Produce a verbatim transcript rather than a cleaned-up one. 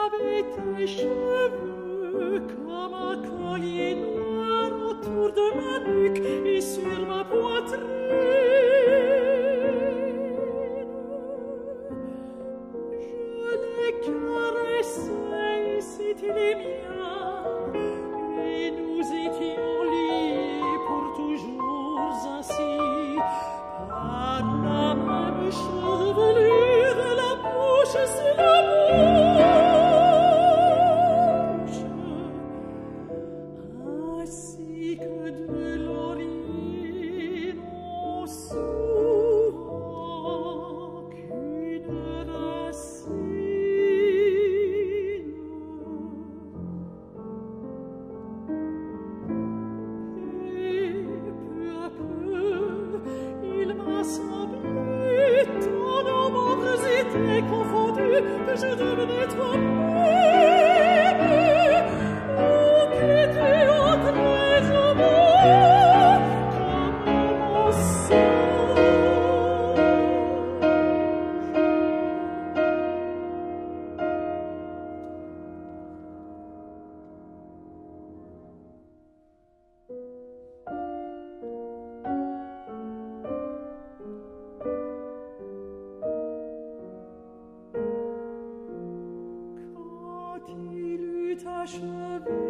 avait tes cheveux comme un collier noir autour de ma nuque et sur ma poitrine. Je les caressais, c'étaient les miens, et nous étions liés pour toujours ainsi, par la même chevelure, la bouche sur la bouche, ainsi que de laurier non souvent qu'une racine. Et peu à peu, il m'a semblé, tant nos membres étaient confondus, que je devenais toi-même, ou que tu entrais en moi, comme mon sang. Quand il eut achevé